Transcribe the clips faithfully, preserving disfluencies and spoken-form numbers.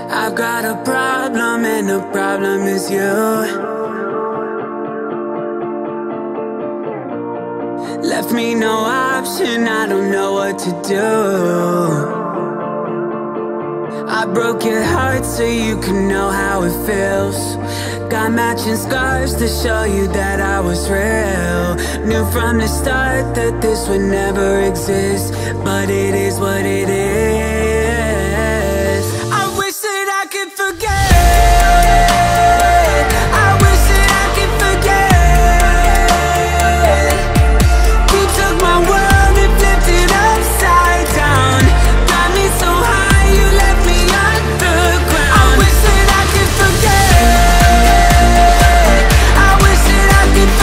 I've got a problem and the problem is you. Left me no option, I don't know what to do. I broke your heart so you can know how it feels. Got matching scars to show you that I was real. Knew from the start that this would never exist, but it is what it is. I wish that I could forget. I wish that I could forget. You took my world and flipped it upside down. Got me so high, you left me on the ground. I wish that I could forget. I wish that I could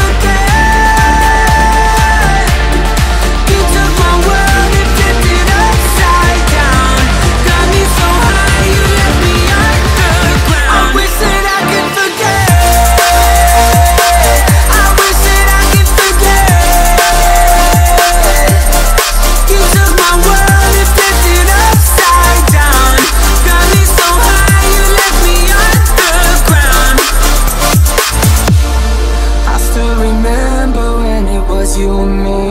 forget. You took my world and flipped it upside down. Got me so high, you left me on the ground. I wish that I could forget. I wish that I could forget. You took my world and flipped it upside down. Got me so high, you left me on the ground. I still remember when it was you and me.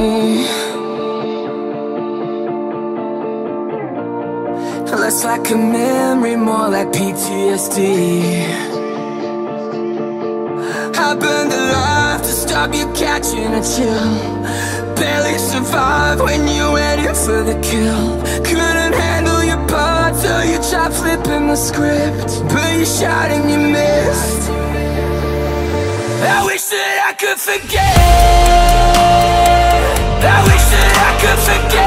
Less like a memory, more like P T S D. I burned alive to stop you catching a chill. Barely survived when you went in for the kill. Couldn't handle your part, so you tried flipping the script, but you shot and you missed. I wish that I could forget. I wish that I could forget.